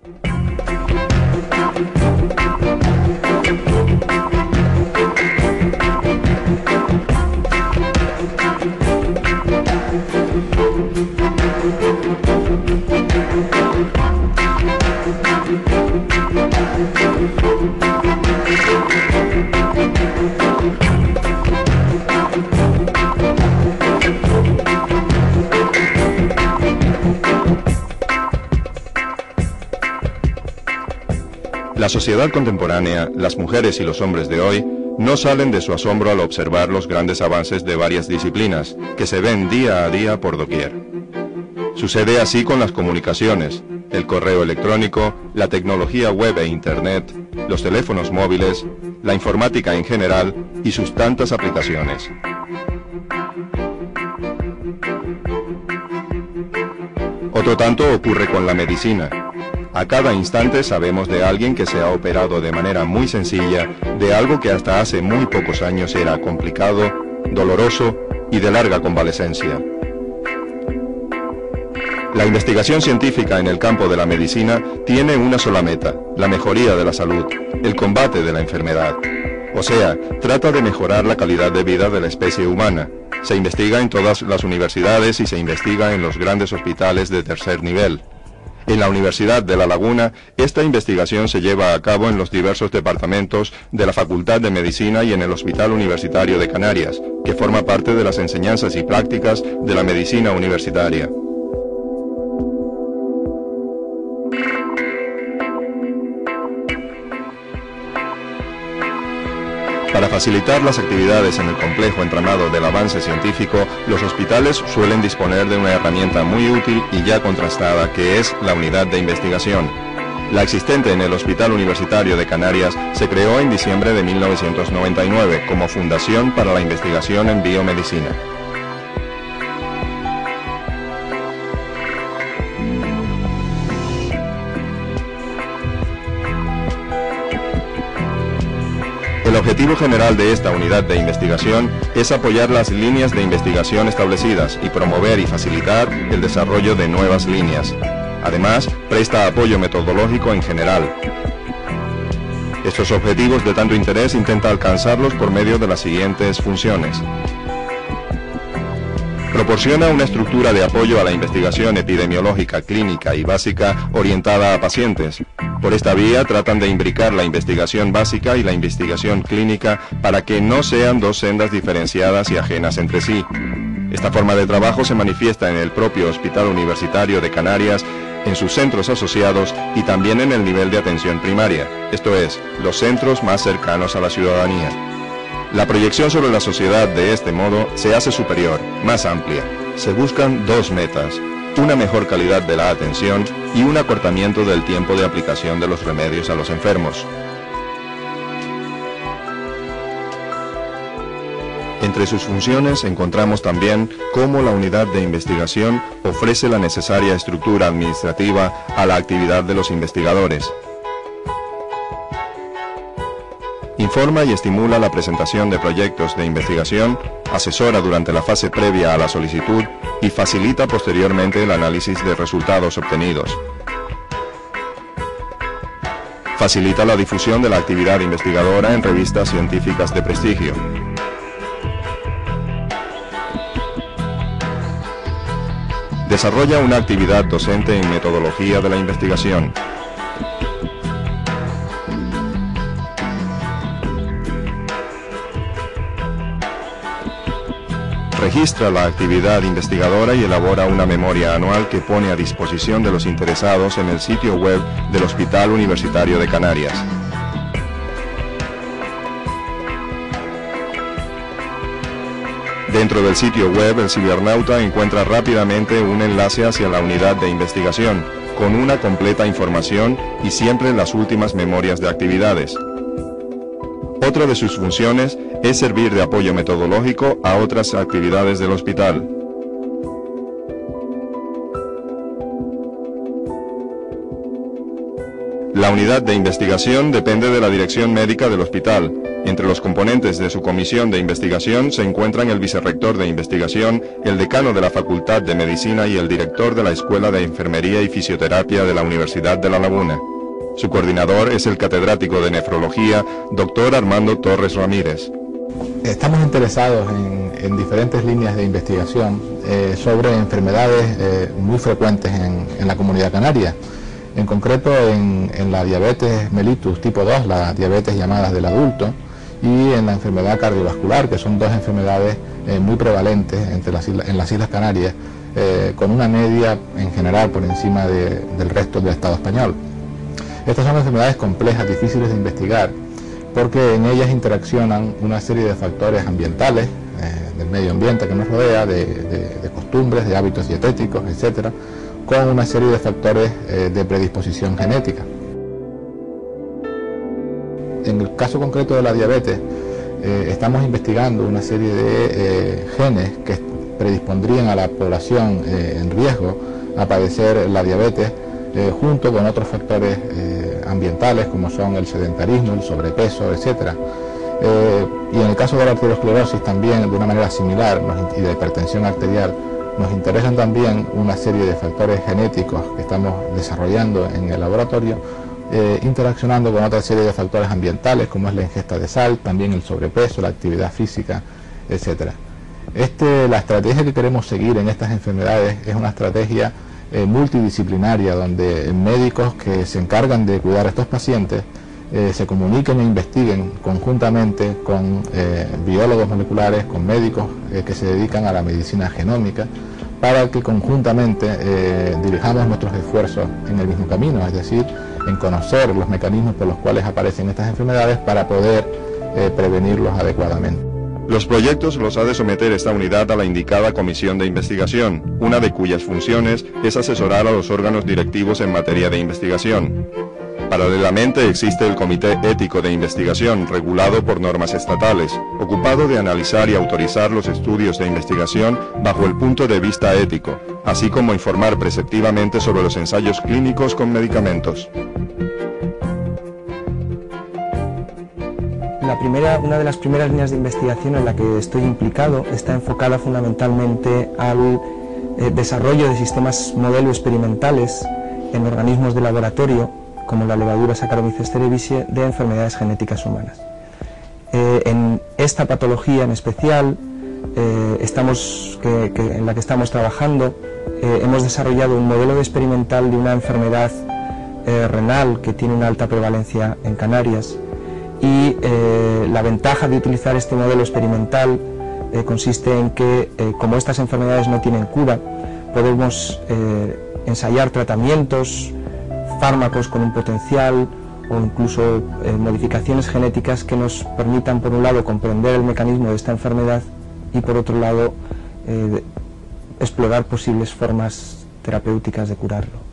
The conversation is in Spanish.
La sociedad contemporánea, las mujeres y los hombres de hoy, no salen de su asombro al observar los grandes avances de varias disciplinas, que se ven día a día por doquier. Sucede así con las comunicaciones, el correo electrónico, la tecnología web e internet, los teléfonos móviles, la informática en general y sus tantas aplicaciones. Otro tanto ocurre con la medicina. A cada instante sabemos de alguien que se ha operado de manera muy sencilla de algo que hasta hace muy pocos años era complicado, doloroso y de larga convalecencia. La investigación científica en el campo de la medicina tiene una sola meta, la mejoría de la salud, el combate de la enfermedad. O sea, trata de mejorar la calidad de vida de la especie humana. Se investiga en todas las universidades y se investiga en los grandes hospitales de tercer nivel. En la Universidad de La Laguna, esta investigación se lleva a cabo en los diversos departamentos de la Facultad de Medicina y en el Hospital Universitario de Canarias, que forma parte de las enseñanzas y prácticas de la medicina universitaria. Para facilitar las actividades en el complejo entramado del avance científico, los hospitales suelen disponer de una herramienta muy útil y ya contrastada, que es la unidad de investigación. La existente en el Hospital Universitario de Canarias se creó en diciembre de 1999 como Fundación para la Investigación en Biomedicina. El objetivo general de esta unidad de investigación es apoyar las líneas de investigación establecidas y promover y facilitar el desarrollo de nuevas líneas. Además, presta apoyo metodológico en general. Estos objetivos de tanto interés intenta alcanzarlos por medio de las siguientes funciones. Proporciona una estructura de apoyo a la investigación epidemiológica, clínica y básica orientada a pacientes. Por esta vía tratan de imbricar la investigación básica y la investigación clínica para que no sean dos sendas diferenciadas y ajenas entre sí. Esta forma de trabajo se manifiesta en el propio Hospital Universitario de Canarias, en sus centros asociados y también en el nivel de atención primaria, esto es, los centros más cercanos a la ciudadanía. La proyección sobre la sociedad de este modo se hace superior, más amplia. Se buscan dos metas: una mejor calidad de la atención y un acortamiento del tiempo de aplicación de los remedios a los enfermos. Entre sus funciones encontramos también cómo la unidad de investigación ofrece la necesaria estructura administrativa a la actividad de los investigadores. Informa y estimula la presentación de proyectos de investigación, asesora durante la fase previa a la solicitud y facilita posteriormente el análisis de resultados obtenidos. Facilita la difusión de la actividad investigadora en revistas científicas de prestigio. Desarrolla una actividad docente en metodología de la investigación. Registra la actividad investigadora y elabora una memoria anual que pone a disposición de los interesados en el sitio web del Hospital Universitario de Canarias. Dentro del sitio web, el cibernauta encuentra rápidamente un enlace hacia la unidad de investigación, con una completa información y siempre las últimas memorias de actividades. Otra de sus funciones es servir de apoyo metodológico a otras actividades del hospital. La unidad de investigación depende de la dirección médica del hospital. Entre los componentes de su comisión de investigación se encuentran el vicerrector de investigación, el decano de la Facultad de Medicina y el director de la Escuela de Enfermería y Fisioterapia de la Universidad de La Laguna. Su coordinador es el catedrático de nefrología, Dr. Armando Torres Ramírez. Estamos interesados en diferentes líneas de investigación sobre enfermedades muy frecuentes en la comunidad canaria. En concreto en la diabetes mellitus tipo 2, la diabetes llamada del adulto, y en la enfermedad cardiovascular, que son dos enfermedades muy prevalentes en las Islas Canarias, con una media en general por encima del resto del Estado español. Estas son enfermedades complejas, difíciles de investigar, porque en ellas interaccionan una serie de factores ambientales, del medio ambiente que nos rodea, de costumbres, de hábitos dietéticos, etcétera, con una serie de factores de predisposición genética. En el caso concreto de la diabetes, estamos investigando una serie de genes que predispondrían a la población en riesgo a padecer la diabetes, junto con otros factores ambientales como son el sedentarismo, el sobrepeso, etcétera. Y en el caso de la arteriosclerosis también, de una manera similar, y de hipertensión arterial, nos interesan también una serie de factores genéticos que estamos desarrollando en el laboratorio, interaccionando con otra serie de factores ambientales como es la ingesta de sal, también el sobrepeso, la actividad física, etcétera. La estrategia que queremos seguir en estas enfermedades es una estrategia multidisciplinaria, donde médicos que se encargan de cuidar a estos pacientes se comuniquen e investiguen conjuntamente con biólogos moleculares, con médicos que se dedican a la medicina genómica, para que conjuntamente dirijamos nuestros esfuerzos en el mismo camino, es decir, en conocer los mecanismos por los cuales aparecen estas enfermedades para poder prevenirlos adecuadamente. Los proyectos los ha de someter esta unidad a la indicada comisión de investigación, una de cuyas funciones es asesorar a los órganos directivos en materia de investigación. Paralelamente existe el Comité Ético de Investigación, regulado por normas estatales, ocupado de analizar y autorizar los estudios de investigación bajo el punto de vista ético, así como informar preceptivamente sobre los ensayos clínicos con medicamentos. Una de las primeras líneas de investigación en la que estoy implicado está enfocada fundamentalmente al desarrollo de sistemas modelo experimentales en organismos de laboratorio, como la levadura Saccharomyces cerevisiae, de enfermedades genéticas humanas. En esta patología en especial, en la que estamos trabajando, hemos desarrollado un modelo experimental de una enfermedad renal que tiene una alta prevalencia en Canarias, y la ventaja de utilizar este modelo experimental consiste en que, como estas enfermedades no tienen cura, podemos ensayar tratamientos, fármacos con un potencial o incluso modificaciones genéticas que nos permitan, por un lado, comprender el mecanismo de esta enfermedad y, por otro lado, explorar posibles formas terapéuticas de curarlo.